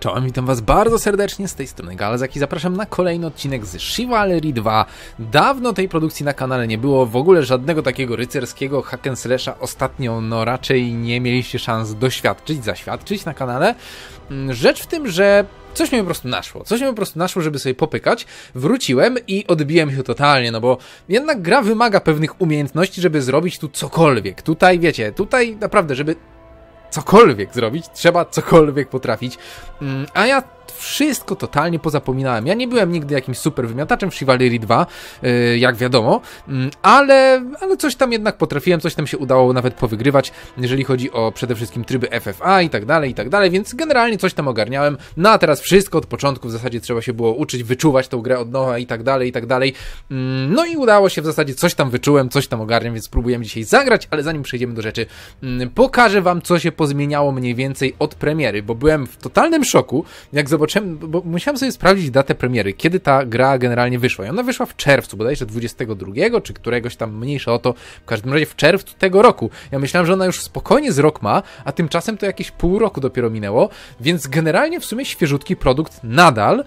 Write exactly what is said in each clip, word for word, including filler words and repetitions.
Czołem, witam was bardzo serdecznie, z tej strony Galzak i zapraszam na kolejny odcinek z Chivalry dwa. Dawno tej produkcji na kanale nie było, w ogóle żadnego takiego rycerskiego hack and slasha ostatnio no raczej nie mieliście szans doświadczyć, zaświadczyć na kanale. Rzecz w tym, że coś mi po prostu naszło, coś mi po prostu naszło, żeby sobie popykać. Wróciłem i odbiłem się totalnie, no bo jednak gra wymaga pewnych umiejętności, żeby zrobić tu cokolwiek. Tutaj, wiecie, tutaj naprawdę, żeby cokolwiek zrobić, trzeba cokolwiek potrafić, a ja wszystko totalnie pozapominałem. Ja nie byłem nigdy jakimś super wymiataczem w Chivalry dwa, yy, jak wiadomo, yy, ale, ale coś tam jednak potrafiłem, coś tam się udało nawet powygrywać, jeżeli chodzi o przede wszystkim tryby F F A i tak dalej, i tak dalej, więc generalnie coś tam ogarniałem. No a teraz wszystko od początku w zasadzie trzeba się było uczyć, wyczuwać tą grę od nowa i tak dalej, i tak dalej. Yy, no i udało się w zasadzie, coś tam wyczułem, coś tam ogarniam, więc spróbujemy dzisiaj zagrać, ale zanim przejdziemy do rzeczy, yy, pokażę wam, co się pozmieniało mniej więcej od premiery, bo byłem w totalnym szoku, jak zobaczyłem, bo musiałem sobie sprawdzić datę premiery, kiedy ta gra generalnie wyszła. I ona wyszła w czerwcu, bodajże dwudziestego drugiego, czy któregoś tam, mniejsze o to, w każdym razie w czerwcu tego roku. Ja myślałem, że ona już spokojnie z rok ma, a tymczasem to jakieś pół roku dopiero minęło, więc generalnie w sumie świeżutki produkt nadal,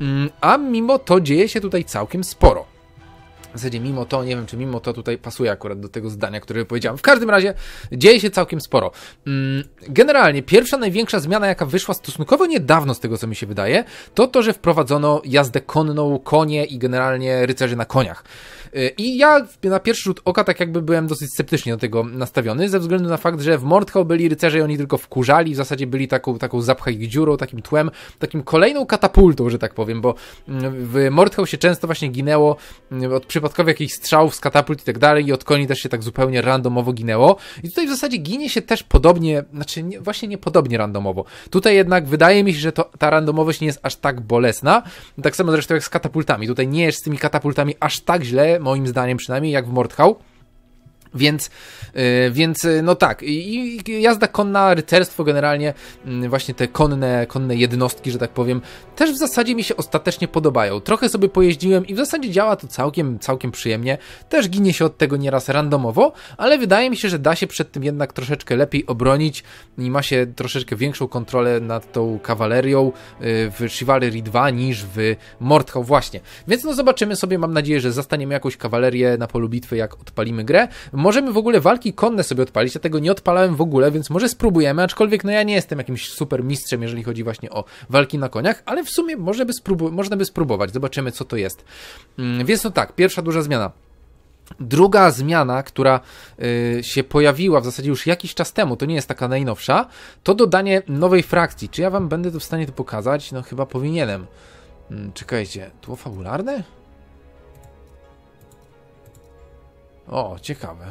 a mimo to dzieje się tutaj całkiem sporo. W zasadzie mimo to, nie wiem czy mimo to tutaj pasuje akurat do tego zdania, które powiedziałem. W każdym razie dzieje się całkiem sporo. Generalnie pierwsza, największa zmiana, jaka wyszła stosunkowo niedawno z tego, co mi się wydaje, to to, że wprowadzono jazdę konną, konie i generalnie rycerzy na koniach. I ja na pierwszy rzut oka tak jakby byłem dosyć sceptycznie do tego nastawiony, ze względu na fakt, że w Mordhau byli rycerze i oni tylko wkurzali, w zasadzie byli taką, taką zapchaj dziurą, takim tłem, takim kolejną katapultą, że tak powiem, bo w Mordhau się często właśnie ginęło od przypadkowych jakichś strzałów z katapult i tak dalej i od koni też się tak zupełnie randomowo ginęło. I tutaj w zasadzie ginie się też podobnie, znaczy nie, właśnie nie podobnie randomowo. Tutaj jednak wydaje mi się, że to, ta randomowość nie jest aż tak bolesna, tak samo zresztą jak z katapultami. Tutaj nie jest z tymi katapultami aż tak źle, moim zdaniem przynajmniej, jak w Mordhau. Więc, yy, więc yy, no tak, I, i jazda konna, rycerstwo generalnie, yy, właśnie te konne, konne jednostki, że tak powiem, też w zasadzie mi się ostatecznie podobają. Trochę sobie pojeździłem i w zasadzie działa to całkiem, całkiem przyjemnie. Też ginie się od tego nieraz randomowo, ale wydaje mi się, że da się przed tym jednak troszeczkę lepiej obronić i ma się troszeczkę większą kontrolę nad tą kawalerią yy, w Chivalry dwa niż w Mordhau właśnie. Więc no zobaczymy sobie, mam nadzieję, że zastaniemy jakąś kawalerię na polu bitwy, jak odpalimy grę. Możemy w ogóle walki konne sobie odpalić, ja tego nie odpalałem w ogóle, więc może spróbujemy, aczkolwiek no ja nie jestem jakimś super mistrzem, jeżeli chodzi właśnie o walki na koniach, ale w sumie może by sprób- można by spróbować, zobaczymy co to jest. Hmm, więc no tak, pierwsza duża zmiana. Druga zmiana, która y, się pojawiła w zasadzie już jakiś czas temu, to nie jest taka najnowsza, to dodanie nowej frakcji. Czy ja wam będę to w stanie to pokazać? No chyba powinienem. Hmm, czekajcie, tło fabularne? O, ciekawe.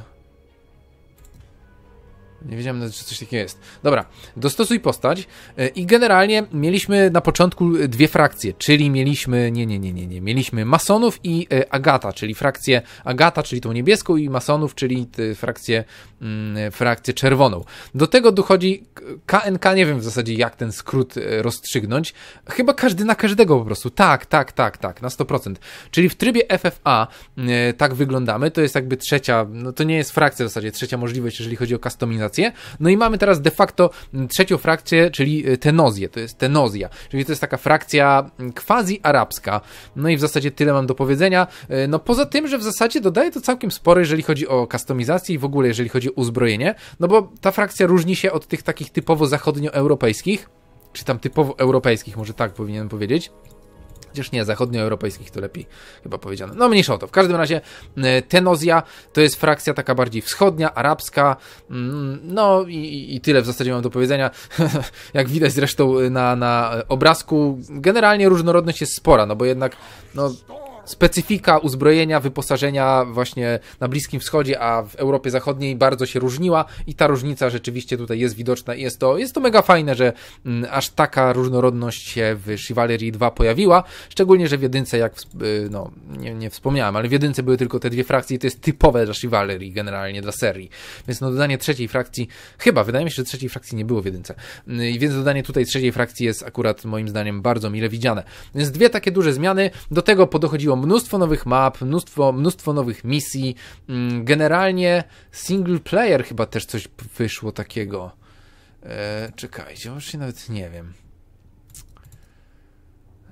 Nie wiedziałem, że coś takiego jest. Dobra, dostosuj postać i generalnie mieliśmy na początku dwie frakcje, czyli mieliśmy, nie, nie, nie, nie, nie, mieliśmy masonów i Agata, czyli frakcję Agata, czyli tą niebieską i masonów, czyli frakcję, mm, frakcję czerwoną. Do tego dochodzi K N K, nie wiem w zasadzie jak ten skrót rozstrzygnąć, chyba każdy na każdego po prostu, tak, tak, tak, tak, na sto procent. Czyli w trybie F F A e, tak wyglądamy, to jest jakby trzecia, no to nie jest frakcja w zasadzie, trzecia możliwość, jeżeli chodzi o customizację. No i mamy teraz de facto trzecią frakcję, czyli Tenozję, to jest Tenozja, czyli to jest taka frakcja quasi-arabska. No i w zasadzie tyle mam do powiedzenia. No poza tym, że w zasadzie dodaje to całkiem sporo, jeżeli chodzi o customizację i w ogóle jeżeli chodzi o uzbrojenie, no bo ta frakcja różni się od tych takich typowo zachodnioeuropejskich, czy tam typowo europejskich, może tak powinienem powiedzieć. Chociaż nie, zachodnioeuropejskich to lepiej chyba powiedziane. No mniejsza o to. W każdym razie Tenozja to jest frakcja taka bardziej wschodnia, arabska. No i, i tyle w zasadzie mam do powiedzenia. Jak widać zresztą na, na obrazku, generalnie różnorodność jest spora, no bo jednak no, specyfika uzbrojenia, wyposażenia właśnie na Bliskim Wschodzie, a w Europie Zachodniej bardzo się różniła i ta różnica rzeczywiście tutaj jest widoczna i jest to, jest to mega fajne, że m, aż taka różnorodność się w Chivalry dwa pojawiła, szczególnie, że w jedynce, jak no, nie, nie wspomniałem, ale w jedynce były tylko te dwie frakcje i to jest typowe dla Chivalry generalnie, dla serii, więc no dodanie trzeciej frakcji, chyba, wydaje mi się, że trzeciej frakcji nie było w jedynce, I więc dodanie tutaj trzeciej frakcji jest akurat moim zdaniem bardzo mile widziane, więc dwie takie duże zmiany, do tego podochodziło mnóstwo nowych map, mnóstwo, mnóstwo nowych misji. Generalnie single player chyba też coś wyszło takiego. Eee, czekajcie, już nawet nie wiem.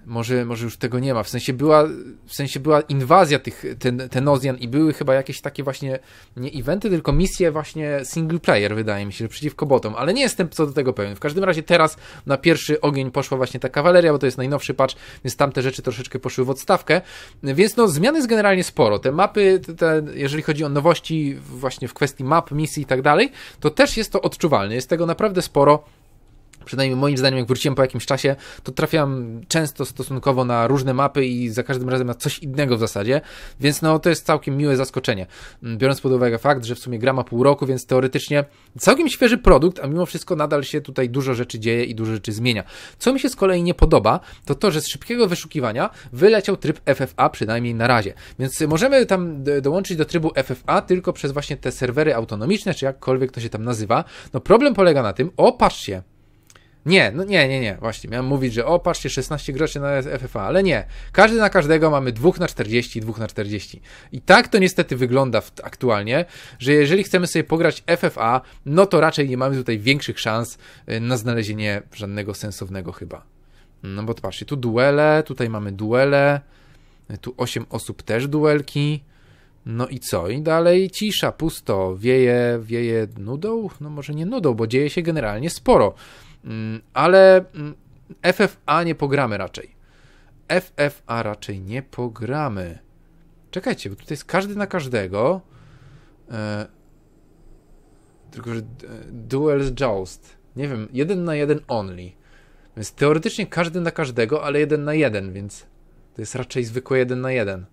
Może, może już tego nie ma, w sensie była, w sensie była inwazja tych ten, Tenozjan i były chyba jakieś takie właśnie, nie eventy, tylko misje właśnie single player, wydaje mi się, że przeciwko botom, ale nie jestem co do tego pewien. W każdym razie teraz na pierwszy ogień poszła właśnie ta kawaleria, bo to jest najnowszy patch, więc tamte rzeczy troszeczkę poszły w odstawkę, więc no zmian jest generalnie sporo. Te mapy, te, jeżeli chodzi o nowości właśnie w kwestii map, misji i tak dalej, to też jest to odczuwalne, jest tego naprawdę sporo. Przynajmniej moim zdaniem, jak wróciłem po jakimś czasie, to trafiam często stosunkowo na różne mapy i za każdym razem na coś innego w zasadzie, więc no to jest całkiem miłe zaskoczenie. Biorąc pod uwagę fakt, że w sumie gra ma pół roku, więc teoretycznie całkiem świeży produkt, a mimo wszystko nadal się tutaj dużo rzeczy dzieje i dużo rzeczy zmienia. Co mi się z kolei nie podoba, to to, że z szybkiego wyszukiwania wyleciał tryb F F A, przynajmniej na razie. Więc możemy tam dołączyć do trybu F F A tylko przez właśnie te serwery autonomiczne, czy jakkolwiek to się tam nazywa. No problem polega na tym, o patrzcie, Nie, no nie, nie, nie, właśnie, miałem mówić, że o, patrzcie, szesnaście groszy na F F A, ale nie. Każdy na każdego mamy dwa na czterdzieści, dwa na czterdzieści. I tak to niestety wygląda w, aktualnie, że jeżeli chcemy sobie pograć F F A, no to raczej nie mamy tutaj większych szans na znalezienie żadnego sensownego chyba. No bo patrzcie, tu duele, tutaj mamy duele, tu osiem osób też duelki. No i co? I dalej cisza, pusto, wieje, wieje nudą? No może nie nudą, bo dzieje się generalnie sporo. Ale F F A nie pogramy raczej. F F A raczej nie pogramy. Czekajcie, bo tutaj jest każdy na każdego. E... Tylko, że Duels Joust. Nie wiem, jeden na jeden only. Więc teoretycznie każdy na każdego, ale jeden na jeden, więc to jest raczej zwykły jeden na jeden.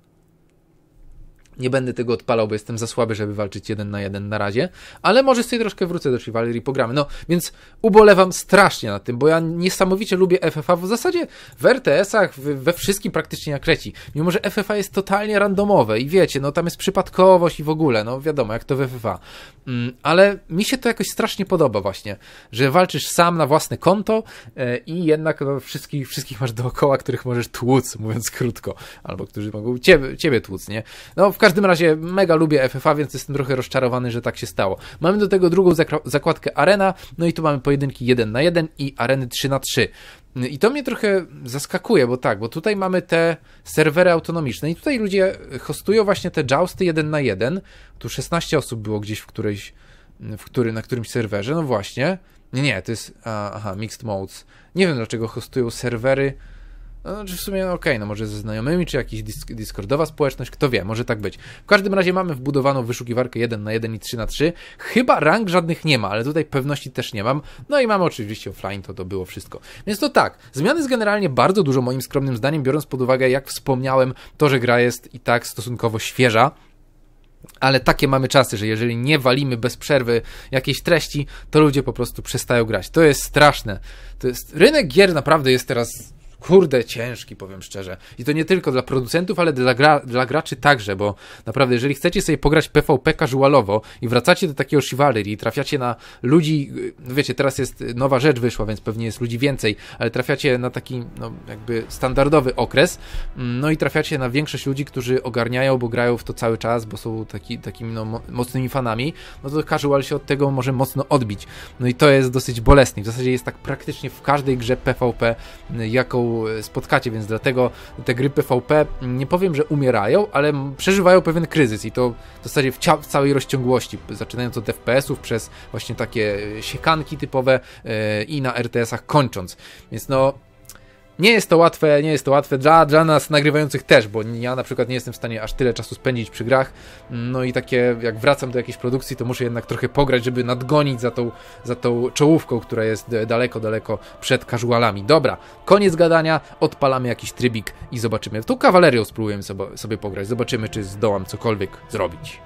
Nie będę tego odpalał, bo jestem za słaby, żeby walczyć jeden na jeden na razie, ale może sobie troszkę wrócę do Chivalry i pogramy. No, więc ubolewam strasznie nad tym, bo ja niesamowicie lubię F F A, w zasadzie w R T S-ach, we wszystkim praktycznie jak leci. Mimo, że F F A jest totalnie randomowe i wiecie, no tam jest przypadkowość i w ogóle, no wiadomo, jak to w F F A. Mm, ale mi się to jakoś strasznie podoba właśnie, że walczysz sam na własne konto e, i jednak no, wszystkich, wszystkich masz dookoła, których możesz tłuc, mówiąc krótko, albo którzy mogą ciebie, ciebie tłuc, nie? No, w każdym W każdym razie mega lubię F F A, więc jestem trochę rozczarowany, że tak się stało. Mamy do tego drugą zakładkę arena, no i tu mamy pojedynki jeden na jeden i areny trzy na trzy. I to mnie trochę zaskakuje, bo tak, bo tutaj mamy te serwery autonomiczne i tutaj ludzie hostują właśnie te jousty jeden na jeden. Tu szesnaście osób było gdzieś w którejś, w który, na którymś serwerze, no właśnie. Nie, nie, to jest, aha, mixed modes. Nie wiem dlaczego hostują serwery. No, czy w sumie okej, okay, no może ze znajomymi, czy jakaś disk discordowa społeczność, kto wie, może tak być. W każdym razie mamy wbudowaną wyszukiwarkę jeden na jeden i trzy na trzy. Chyba rank żadnych nie ma, ale tutaj pewności też nie mam. No i mamy oczywiście offline, to to było wszystko. Więc to tak, zmian jest generalnie bardzo dużo moim skromnym zdaniem, biorąc pod uwagę, jak wspomniałem, to, że gra jest i tak stosunkowo świeża. Ale takie mamy czasy, że jeżeli nie walimy bez przerwy jakiejś treści, to ludzie po prostu przestają grać. To jest straszne. To jest... Rynek gier naprawdę jest teraz... Kurde, ciężki, powiem szczerze. I to nie tylko dla producentów, ale dla, gra, dla graczy także, bo naprawdę, jeżeli chcecie sobie pograć P V P casualowo i wracacie do takiego Chivalry i trafiacie na ludzi, no wiecie, teraz jest nowa rzecz wyszła, więc pewnie jest ludzi więcej, ale trafiacie na taki, no jakby standardowy okres, no i trafiacie na większość ludzi, którzy ogarniają, bo grają w to cały czas, bo są taki, takimi no, mocnymi fanami, no to casual się od tego może mocno odbić. No i to jest dosyć bolesne. W zasadzie jest tak praktycznie w każdej grze P V P, jaką spotkacie, więc dlatego te gry P V P, nie powiem, że umierają, ale przeżywają pewien kryzys i to w zasadzie w, w całej rozciągłości, zaczynając od F P S-ów przez właśnie takie siekanki typowe yy, i na R T S-ach kończąc. Więc no nie jest to łatwe, nie jest to łatwe dla, dla nas nagrywających też, bo ja na przykład nie jestem w stanie aż tyle czasu spędzić przy grach, no i takie, jak wracam do jakiejś produkcji, to muszę jednak trochę pograć, żeby nadgonić za tą, za tą czołówką, która jest daleko, daleko przed casualami. Dobra, koniec gadania, odpalamy jakiś trybik i zobaczymy. Tą kawalerią spróbujemy sobie, sobie pograć, zobaczymy, czy zdołam cokolwiek zrobić.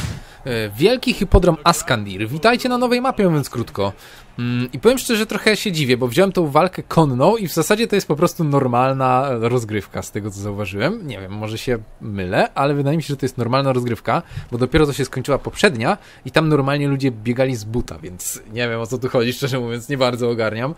Wielki hipodrom Askandir. Witajcie na nowej mapie, mówiąc krótko. I powiem szczerze, że trochę się dziwię, bo wziąłem tą walkę konną i w zasadzie to jest po prostu normalna rozgrywka, z tego co zauważyłem. Nie wiem, może się mylę, ale wydaje mi się, że to jest normalna rozgrywka, bo dopiero co się skończyła poprzednia i tam normalnie ludzie biegali z buta, więc nie wiem o co tu chodzi, szczerze mówiąc, nie bardzo ogarniam.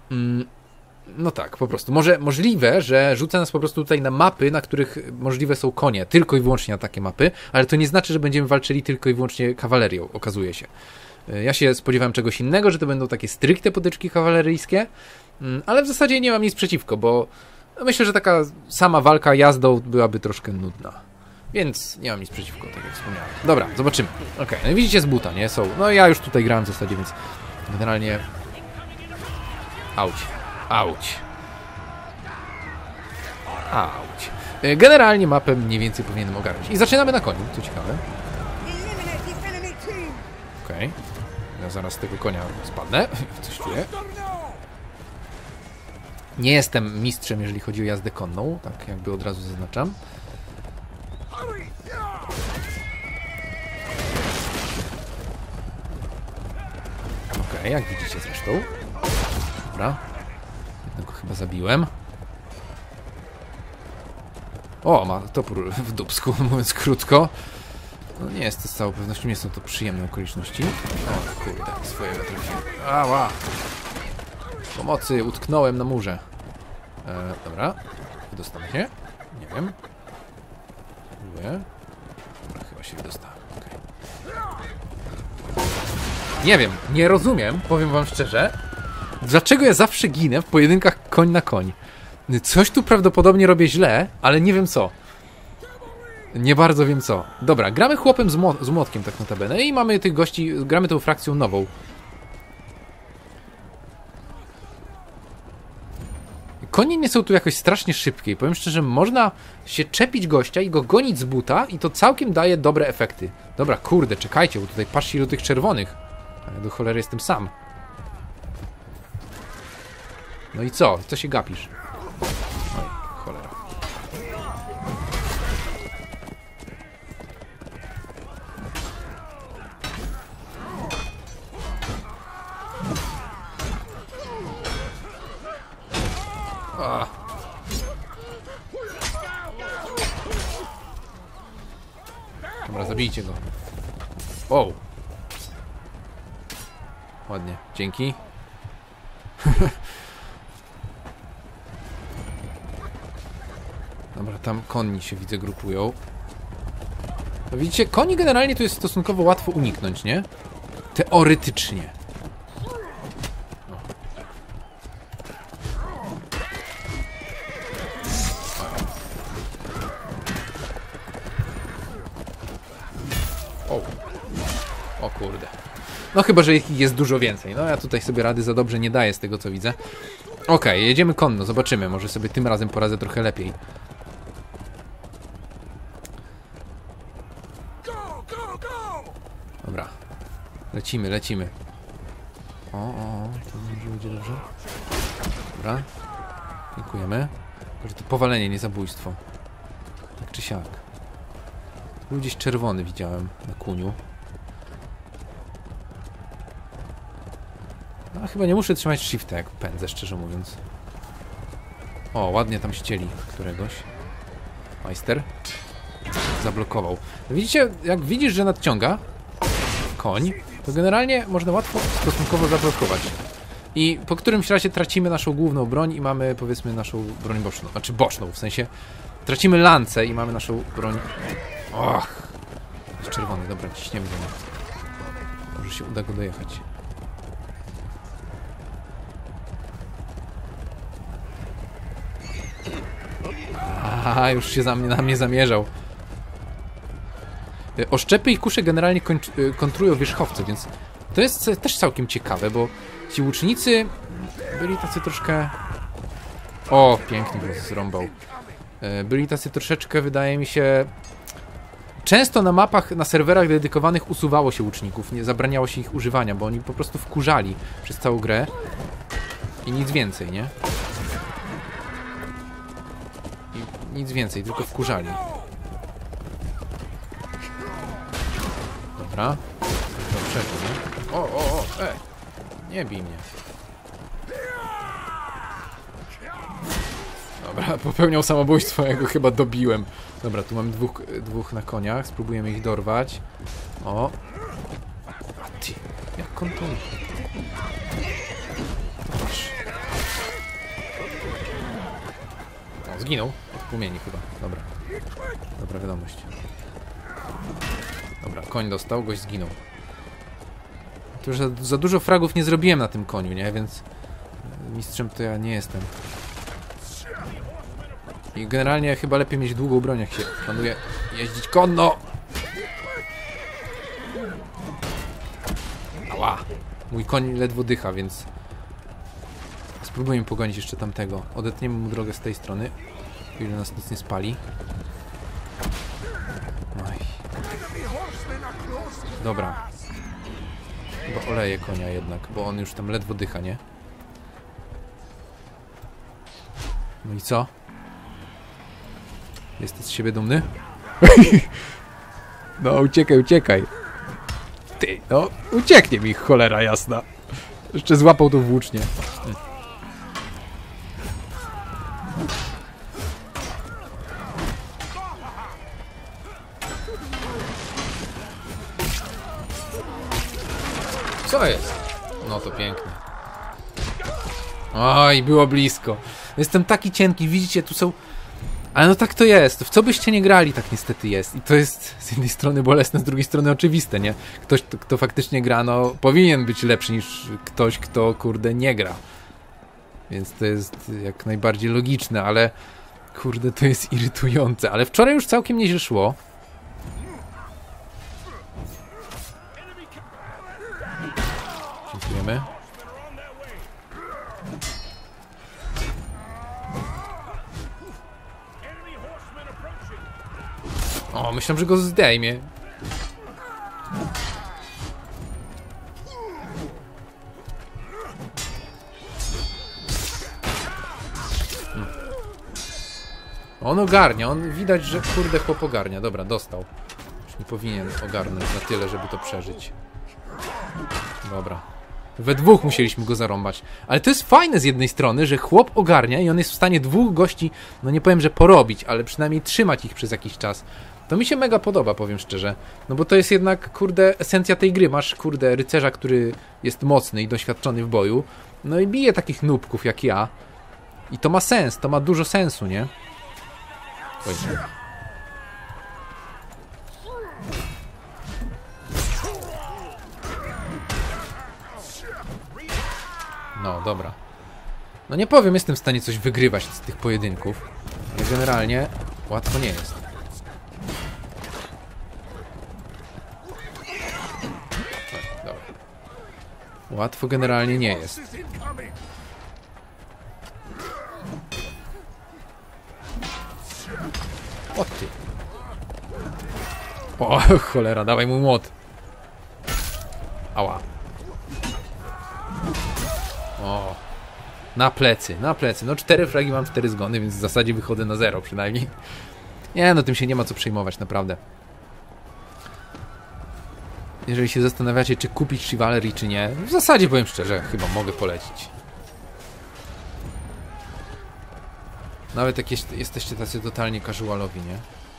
No tak, po prostu. Może możliwe, że rzucę nas po prostu tutaj na mapy, na których możliwe są konie, tylko i wyłącznie na takie mapy, ale to nie znaczy, że będziemy walczyli tylko i wyłącznie kawalerią, okazuje się. Ja się spodziewałem czegoś innego, że to będą takie stricte potyczki kawaleryjskie, ale w zasadzie nie mam nic przeciwko, bo Myślę, że taka sama walka jazdą byłaby troszkę nudna. Więc nie mam nic przeciwko, tak jak wspomniałem. Dobra, zobaczymy. Okej, okay, no i widzicie z buta, nie? Są. No ja już tutaj grałem w zasadzie, więc generalnie... Auć. Auć. Auć. Generalnie mapę mniej więcej powinienem ogarnąć. I zaczynamy na koniu, co ciekawe. Okej. Okay. Ja zaraz z tego konia spadnę. Coś czuję. Nie jestem mistrzem, jeżeli chodzi o jazdę konną. Tak jakby od razu zaznaczam. Okej, okay, jak widzicie zresztą. Dobra. Jednego chyba zabiłem. O, ma topór w dupsku, mówiąc krótko. No nie jest to z całą pewnością, nie są to przyjemne okoliczności. O kurde, swojego trafiłem. Ała! Pomocy, utknąłem na murze. E, dobra. Wydostanę się? Nie wiem. Próbuję. Dobra, chyba się wydostałem. Okay. Nie wiem, nie rozumiem, powiem wam szczerze, dlaczego ja zawsze ginę w pojedynkach koń na koń. Coś tu prawdopodobnie robię źle, ale nie wiem co. Nie bardzo wiem co. Dobra, gramy chłopem z, młot z młotkiem tak notabene i mamy tych gości, gramy tą frakcją nową. Konie nie są tu jakoś strasznie szybkie i powiem szczerze, można się czepić gościa i go gonić z buta i to całkiem daje dobre efekty. Dobra, kurde, czekajcie, bo tutaj patrzcie do tych czerwonych. Ja do cholery jestem sam. No i co? Co się gapisz? Oj, cholera. A. Dobra, zabijcie go. Wow. Ładnie, dzięki. Dobra, tam koni się widzę grupują. No widzicie, koni generalnie tu jest stosunkowo łatwo uniknąć, nie? Teoretycznie. O. O kurde. No chyba, że ich jest dużo więcej. No ja tutaj sobie rady za dobrze nie daję z tego co widzę. Okej, okay, jedziemy konno, zobaczymy. Może sobie tym razem poradzę trochę lepiej. Dobra. Lecimy, lecimy. O, o, o. To może będzie dobrze. Dobra. Dziękujemy. Tylko, że to powalenie, nie zabójstwo. Tak czy siak. Był gdzieś czerwony widziałem na kuniu. No chyba nie muszę trzymać shifta jak pędzę, szczerze mówiąc. O, ładnie tam ścieli któregoś. Majster. Zablokował. Widzicie, jak widzisz, że nadciąga koń, to generalnie można łatwo stosunkowo zablokować. I po którymś razie tracimy naszą główną broń i mamy, powiedzmy, naszą broń boczną. Znaczy boczną, w sensie tracimy lancę i mamy naszą broń... Och! Jest czerwony, dobra, ciśniemy do niego. Może się uda go dojechać. Aha, już się za mnie, na mnie zamierzał. Oszczepy i kusze generalnie kontrują wierzchowce, więc to jest też całkiem ciekawe, bo ci łucznicy byli tacy troszkę... O, pięknie go zrąbał. Byli tacy troszeczkę, wydaje mi się... Często na mapach, na serwerach dedykowanych usuwało się łuczników, nie zabraniało się ich używania, bo oni po prostu wkurzali przez całą grę i nic więcej, nie? I nic więcej, tylko wkurzali. Dobra. Dobrze, nie? O, o, o, ej! Nie bij mnie. Dobra, popełniał samobójstwo, ja go chyba dobiłem. Dobra, tu mamy dwóch, dwóch na koniach, spróbujemy ich dorwać. O! A ty, jak on to... Patrz. O, zginął. Od płomieni chyba. Dobra. Dobra wiadomość. Dobra, koń dostał, gość zginął. To już za, za dużo fragów nie zrobiłem na tym koniu, nie? Więc mistrzem to ja nie jestem. I generalnie chyba lepiej mieć długą broń, jak się planuje jeździć konno. Ała! Mój koń ledwo dycha, więc spróbujemy pogonić jeszcze tamtego. Odetniemy mu drogę z tej strony, o ile nas nic nie spali. Oj. Dobra. Chyba oleję konia jednak, bo on już tam ledwo dycha, nie? No i co? Jesteś z siebie dumny? No uciekaj, uciekaj. Ty, no ucieknie mi, cholera jasna. Jeszcze złapał to włócznie. Hmm. Co jest? No to pięknie. Oj, było blisko. Jestem taki cienki, widzicie, tu są... Ale no tak to jest. W co byście nie grali, tak niestety jest. I to jest z jednej strony bolesne, z drugiej strony oczywiste, nie? Ktoś, kto, kto faktycznie gra, no powinien być lepszy niż ktoś, kto, kurde, nie gra. Więc to jest jak najbardziej logiczne, ale... Kurde, to jest irytujące. Ale wczoraj już całkiem nieźle szło. Dziękujemy. O, myślałem, że go zdejmie. Hmm. On ogarnia, on widać, że kurde chłop ogarnia. Dobra, dostał. Już nie powinien ogarnąć na tyle, żeby to przeżyć. Dobra. We dwóch musieliśmy go zarąbać. Ale to jest fajne z jednej strony, że chłop ogarnia i on jest w stanie dwóch gości, no nie powiem, że porobić, ale przynajmniej trzymać ich przez jakiś czas. To mi się mega podoba, powiem szczerze. No bo to jest jednak, kurde, esencja tej gry. Masz, kurde, rycerza, który jest mocny i doświadczony w boju. No i bije takich nubków jak ja. I to ma sens, to ma dużo sensu, nie? Oj. No, dobra. No nie powiem, jestem w stanie coś wygrywać z tych pojedynków. Ale generalnie łatwo nie jest. Dobra. Łatwo generalnie nie jest. O ty. O, cholera, dawaj mu młot. Ała. O. Na plecy, na plecy. No cztery fragi mam, cztery zgony, więc w zasadzie wychodzę na zero przynajmniej. Nie, no tym się nie ma co przejmować, naprawdę. Jeżeli się zastanawiacie, czy kupić Chivalry, czy nie, w zasadzie powiem szczerze, chyba mogę polecić. Nawet jak jesteście tacy totalnie casualowi, nie?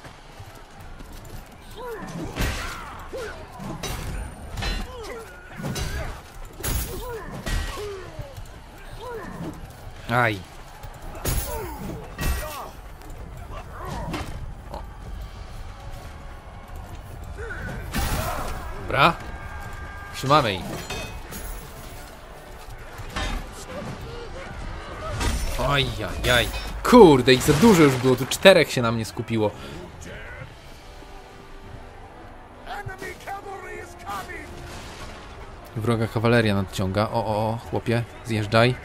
Aj. O. Dobra. Trzymamy ich. Oj, jaj, jaj. Kurde, ich za dużo już było, tu czterech się na mnie skupiło. Wroga kawaleria nadciąga. O, o, o, chłopie, zjeżdżaj.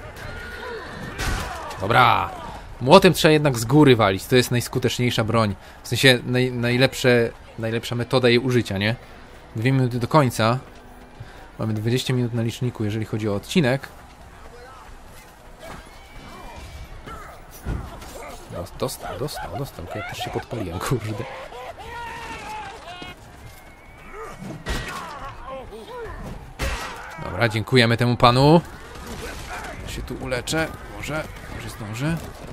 Dobra. Młotem trzeba jednak z góry walić. To jest najskuteczniejsza broń. W sensie naj, najlepsze, najlepsza metoda jej użycia, nie? Dwie minuty do końca. Mamy dwadzieścia minut na liczniku, jeżeli chodzi o odcinek. Dostał, dostał, dostał. Ja też się podpaliłem, kurde. Dobra, dziękujemy temu panu. Ja się tu uleczę. Może, może zdążę.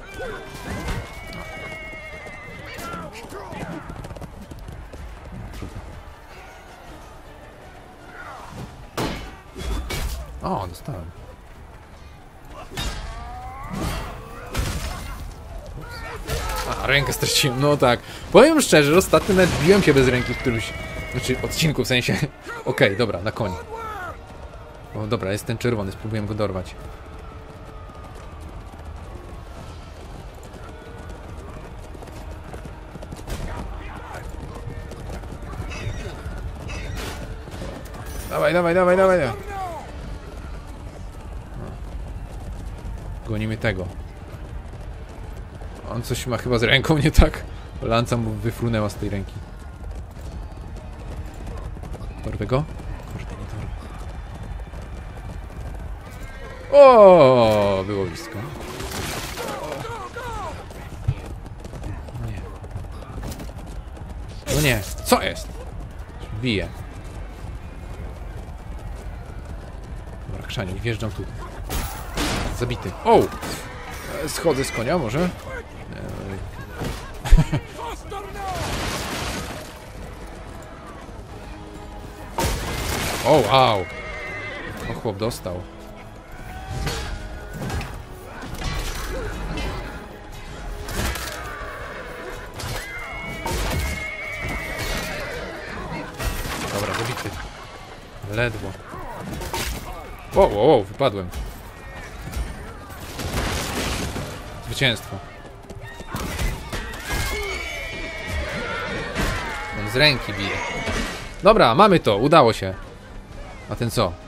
Trudno. O, dostałem. A, rękę straciłem, no tak. Powiem szczerze, że ostatnio nawet biłem się bez ręki w którymś... Znaczy, odcinku, w sensie... Okej, okay, dobra, na koń. O, dobra, jest ten czerwony, spróbuję go dorwać. Dawaj, dawaj, dawaj, dawaj. No. Gonimy tego. On coś ma chyba z ręką nie tak. Lanca mu wyfrunęła z tej ręki. Dorwę go? Kurde, nie dorwę. O, było blisko. No nie. No nie, co jest? Bije. Dobra, krzanie, wjeżdżam tu. Zabity. O! Schodzę z konia może? O, wow! O, chłop dostał. Dobra, zabity. Ledwo. O, o, o, wypadłem. Zwycięstwo. On z ręki bije. Dobra, mamy to, udało się. A ten co?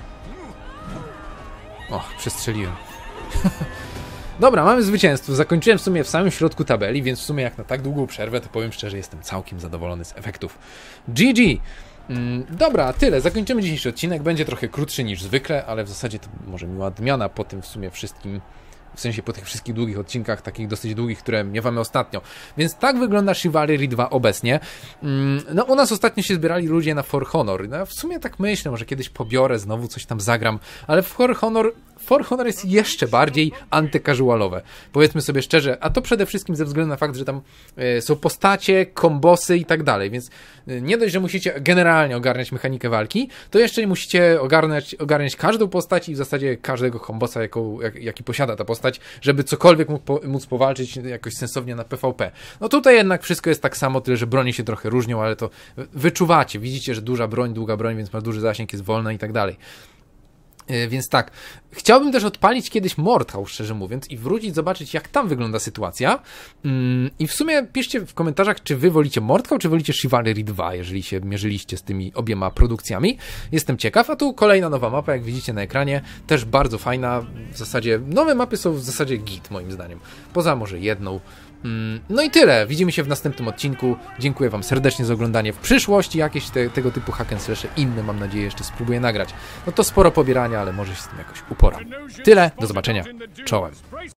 Och, przestrzeliłem. Dobra, mamy zwycięstwo. Zakończyłem w sumie w samym środku tabeli, więc w sumie jak na tak długą przerwę, to powiem szczerze, jestem całkiem zadowolony z efektów. G G! Mm, dobra, tyle. Zakończymy dzisiejszy odcinek. Będzie trochę krótszy niż zwykle, ale w zasadzie to może miła odmiana po tym w sumie wszystkim. W sensie po tych wszystkich długich odcinkach, takich dosyć długich, które miewamy ostatnio. Więc tak wygląda Chivalry dwa obecnie. No u nas ostatnio się zbierali ludzie na For Honor. No, w sumie tak myślę, może kiedyś pobiorę, znowu coś tam zagram, ale For Honor... For Honor jest jeszcze bardziej antycasualowe. Powiedzmy sobie szczerze, a to przede wszystkim ze względu na fakt, że tam y, są postacie, kombosy i tak dalej, więc y, nie dość, że musicie generalnie ogarniać mechanikę walki, to jeszcze musicie ogarniać, ogarniać każdą postać i w zasadzie każdego kombosa, jaką, jak, jaki posiada ta postać, żeby cokolwiek mógł po, móc powalczyć jakoś sensownie na P V P. No tutaj jednak wszystko jest tak samo, tyle że broni się trochę różnią, ale to wyczuwacie, widzicie, że duża broń, długa broń, więc ma duży zasięg, jest wolna i tak dalej. Więc tak, chciałbym też odpalić kiedyś Mordhau, szczerze mówiąc, i wrócić, zobaczyć, jak tam wygląda sytuacja. I w sumie piszcie w komentarzach, czy wy wolicie Mordhau, czy wolicie Chivalry dwa, jeżeli się mierzyliście z tymi obiema produkcjami. Jestem ciekaw, a tu kolejna nowa mapa, jak widzicie na ekranie, też bardzo fajna. W zasadzie, nowe mapy są w zasadzie git, moim zdaniem. Poza może jedną. No i tyle. Widzimy się w następnym odcinku. Dziękuję wam serdecznie za oglądanie. W przyszłości jakieś te, tego typu hack and slashe inne, mam nadzieję, jeszcze spróbuję nagrać. No to sporo pobierania, ale może się z tym jakoś uporam. Tyle. Do zobaczenia. Czołem.